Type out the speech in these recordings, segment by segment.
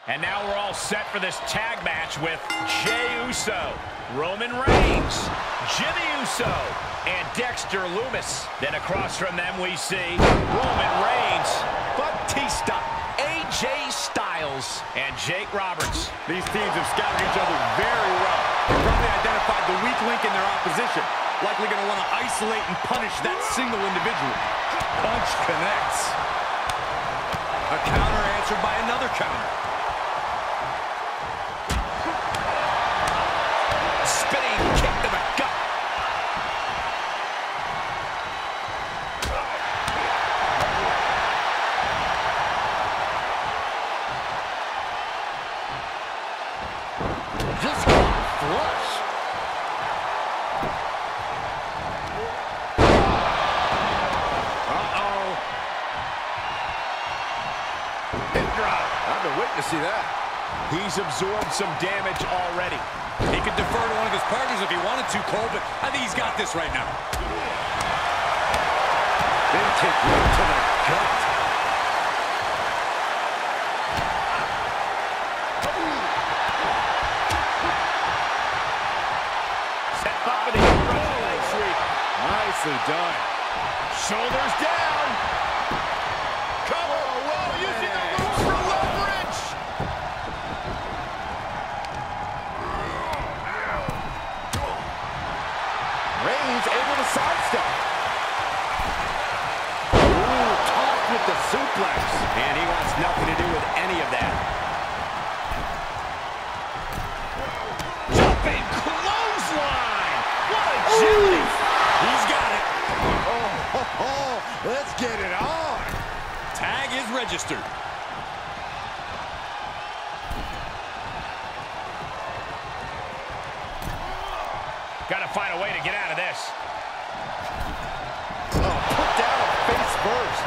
And now we're all set for this tag match with Jey Uso, Roman Reigns, Jimmy Uso, and Dexter Lumis. Then across from them we see Roman Reigns, Batista, AJ Styles, and Jake Roberts. These teams have scouted each other very well. They probably identified the weak link in their opposition. Likely going to want to isolate and punish that single individual. Punch connects. A counter answered by another counter. Spinning kick to the gut. Just got flush. Uh-oh. Hip drop. I've been waiting to see that. He's absorbed some damage already. He could defer to one of his partners if he wanted to, Cole, but I think he's got this right now. Big kick right to the gut. Set up for the Russian sweep. Nicely done. Shoulders down. Cover. Whoa, using the moves for leverage. Reigns able to sidestep. Ooh, tossed with the suplex. And he wants nothing to do with any of that. Jumping clothesline. What a agility. He's got it. Let's get it on. Tag is registered. Got to find a way to get out of this. Oh, put down face first.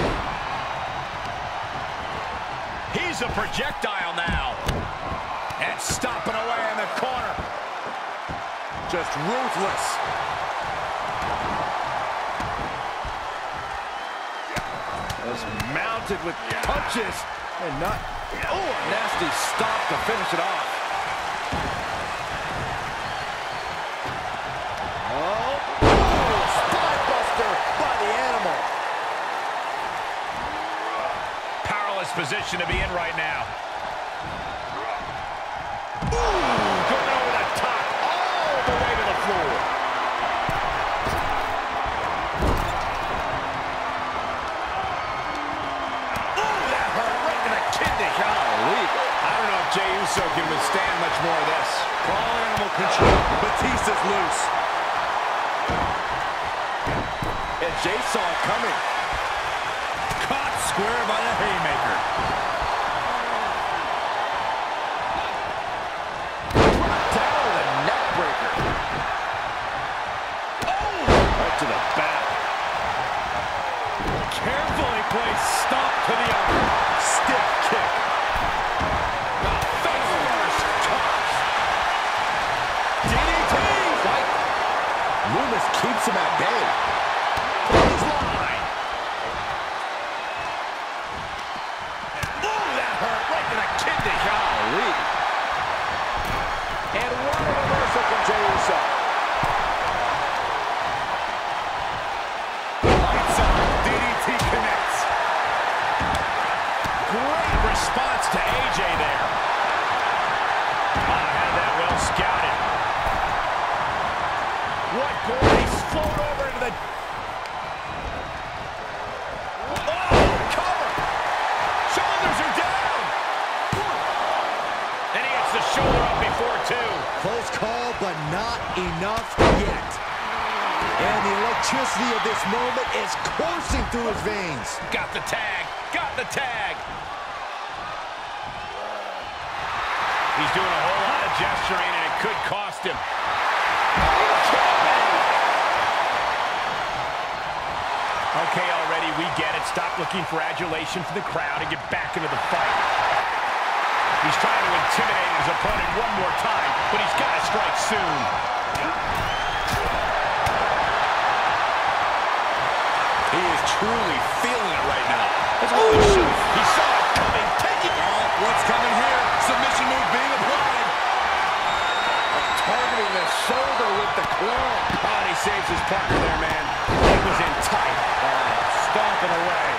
He's a projectile now. And stomping away in the corner. Just ruthless. Was mounted with punches and not. Oh, a nasty stop to finish it off. Spine buster by the animal. Powerless position to be in right now. Ooh, going over the top, all the way to the floor. Ooh, that hurt right to the kidney. Golly. I don't know if Jey Uso can withstand much more of this. Call animal control. Batista's loose. And Jey saw it coming. Caught square by the haymaker. Down with a neck breaker. Oh! Right to the back. Carefully placed stop to the arm. Stiff kick. Face first toss. DDT! Fight. Lumis keeps him at bay. Clothesline. Ooh, that hurt right to the kidney. Golly. And what a reversal from Jey Uso. Lights up. DDT connects. Great response to AJ there. Had that well scouted. What goal? He's flown over into the... Oh, cover! Shoulders are down! And he gets the shoulder up before two. Close call, but not enough yet. And the electricity of this moment is coursing through his veins. Got the tag. Got the tag. He's doing a whole lot of gesturing, and it could cost him. Okay, already, we get it. Stop looking for adulation from the crowd and get back into the fight. He's trying to intimidate his opponent one more time, but he's got to strike soon. He is truly feeling it right now. That's what he should. He saw it coming. Take What's coming here? Submission move being applied. Targeting the shoulder with the claw. Oh, he saves his partner there, man. He was in tight. Stomping away.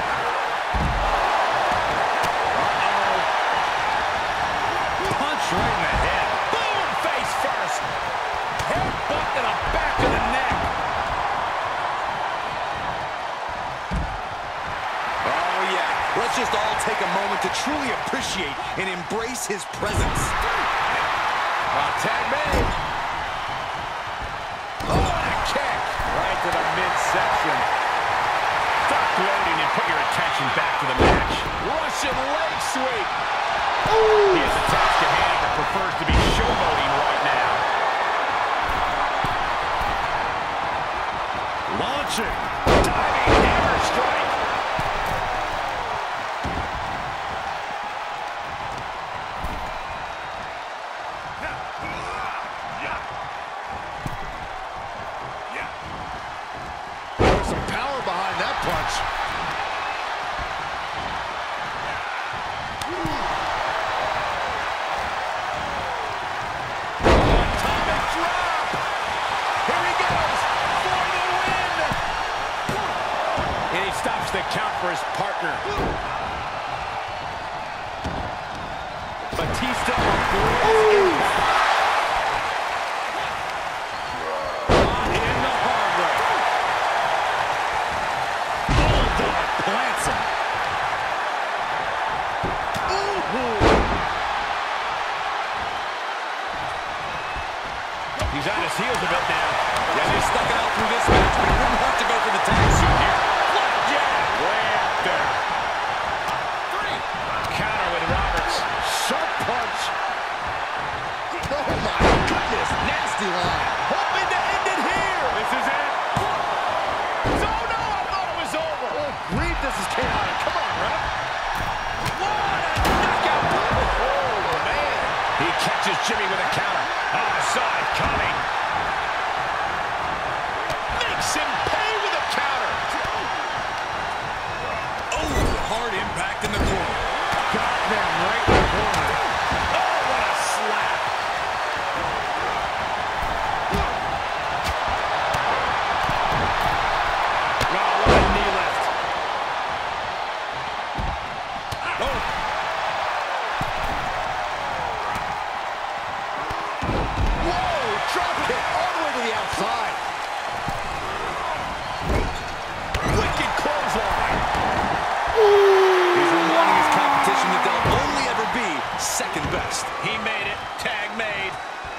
Punch right in the head. Boom! Face first. Headbutt to the back of the neck. Oh, yeah. Let's just all take a moment to truly appreciate and embrace his presence. Tag made. Oh, what a kick. Right to the midsection. Stop gloating and put your attention back to the match. Russian leg sweep. He is attached to Haney, but prefers to be showboating right now. Launching. Diving hammer strike. There's some power behind that punch. Atomic drop. Here he goes for the win. And he stops the count for his partner. Batista In the hard way. Bulldog plants him. He's on his heels a bit now. Yeah, they stuck it out through this match, but he wouldn't hurt to go for the tag soon here. Flapjack. Way up there. Counter with Roberts. Sharp punch. Oh my goodness, nasty line. Hoping to end it here. This is it. Oh no, I thought it was over. Oh, grief, this is chaotic. Come on, ref. What a knockout. Oh, man. He catches Jimmy with a counter. On the side, coming. Makes him pay with a counter. Oh, hard impact in the corner. Got them right in the corner. Oh, what a slap. Wow, what a knee lift. Oh, Whoa, drop kick all the way to the outside. Wicked clothesline. he's reminding his competition that they'll only ever be second best. He made it. Tag made.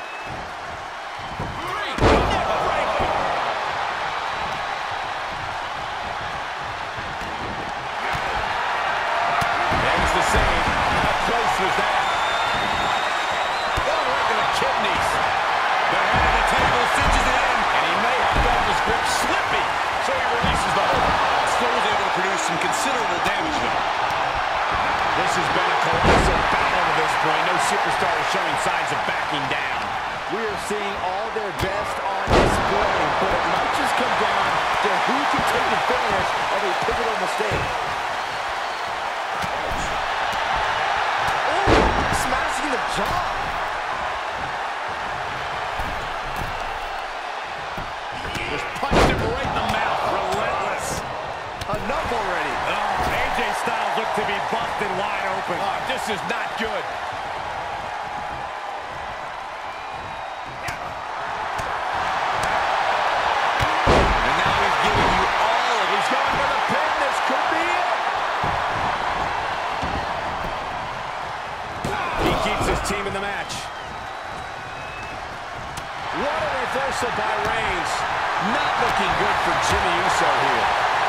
There's the save. How close was that? Oh, right to the kidneys. The head of the table cinches it in. And he may have felt his grip slipping, so he releases the hold. Still was able to produce some considerable damage, though. This has been a colossal battle to this point. No superstar is showing signs of backing down. We are seeing all their best on display, but it might just come down to who can take advantage of a pivotal mistake. Oh, smashing the jaw. Just punched him right in the mouth. Relentless. Enough already. Oh, AJ Styles looked to be busted wide open. Oh, this is not good. And now he's giving you all of He's going for the pin. This could be it. He keeps his team in the match. What a reversal by Reigns. Not looking good for Jimmy Uso here.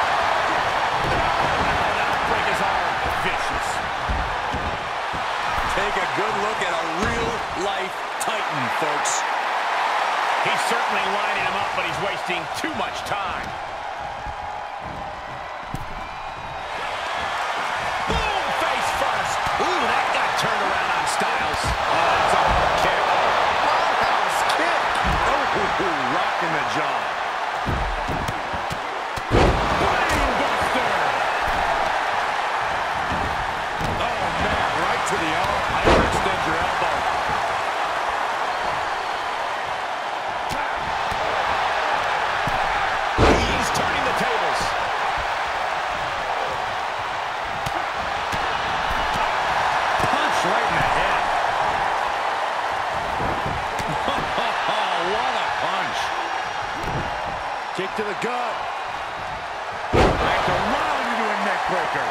That'll break his arm. Vicious. Take a good look at a real-life Titan, folks. He's certainly lining him up, but he's wasting too much time. Boom! Face first. Ooh, that got turned around on Styles. Oh, that's a hard kick. Roundhouse kick. Oh, rocking the jaw. Brainbuster. Oh, no. Kick to the gut. Wrapped around into a neck breaker.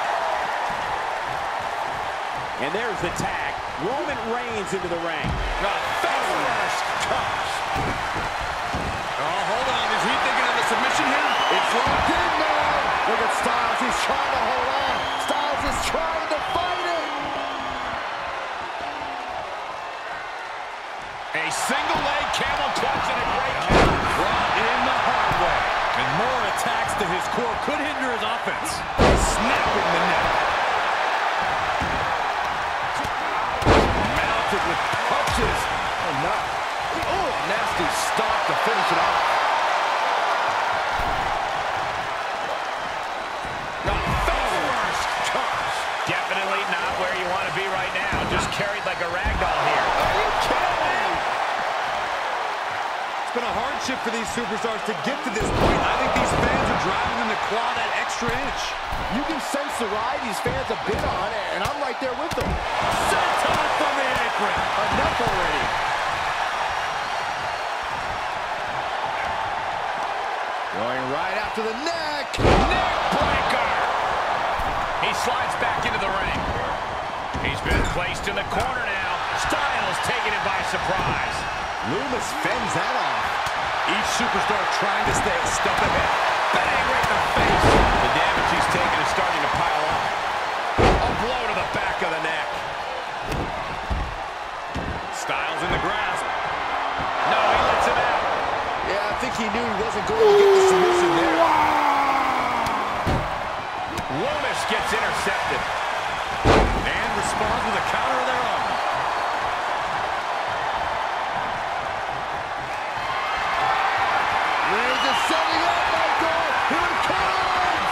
And there's the tag. Roman Reigns into the ring. First touch. Oh, hold on. Is he thinking of a submission here? It's locked in now. Look at Styles. He's trying to hold on. Styles is trying to fight it. A single leg camel clutch and a great count. Brought in the hard way. And more attacks to his core could hinder his offense. Snapping the neck. Mounted with punches. Oh, nasty stop to finish it off. Definitely not where you want to be right now. Just carried like a rag doll here. Are you kidding me? It's been a hardship for these superstars to get to this point. I think these fans are driving them to claw that extra inch. You can sense the ride these fans have been on, and I'm right there with them. Senton from the apron. Enough already. Going right out to the neck. Neck breaker. He slides back into the ring. He's been placed in the corner now. Styles taking it by surprise. Lumis fends that off. Each superstar trying to stay a step ahead. Bang right in the face. The damage he's taken is starting to pile up. A blow to the back of the neck. Styles in the grasp. No, he lets him out. Yeah, I think he knew he wasn't going to get the submission there. Lumis gets intercepted. And responds with a counter of their own. Reigns is setting up, Michael. Here it comes.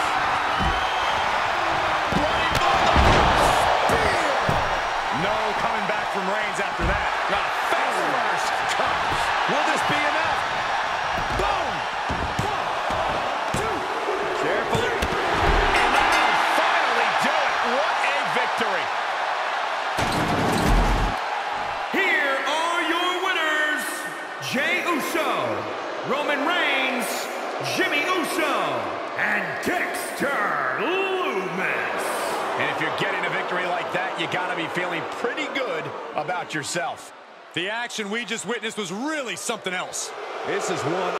Bloody bulldog. Spear. No coming back from Reigns after that. First touch. Will this be enough? Boom. 1, 2. Carefully. And that'll finally do it. What a victory. Here are your winners, Jey Uso, Roman Reigns, Jimmy Uso, and Dexter Lumis. And if you're getting a victory like that, you got to be feeling pretty good about yourself. The action we just witnessed was really something else. This is one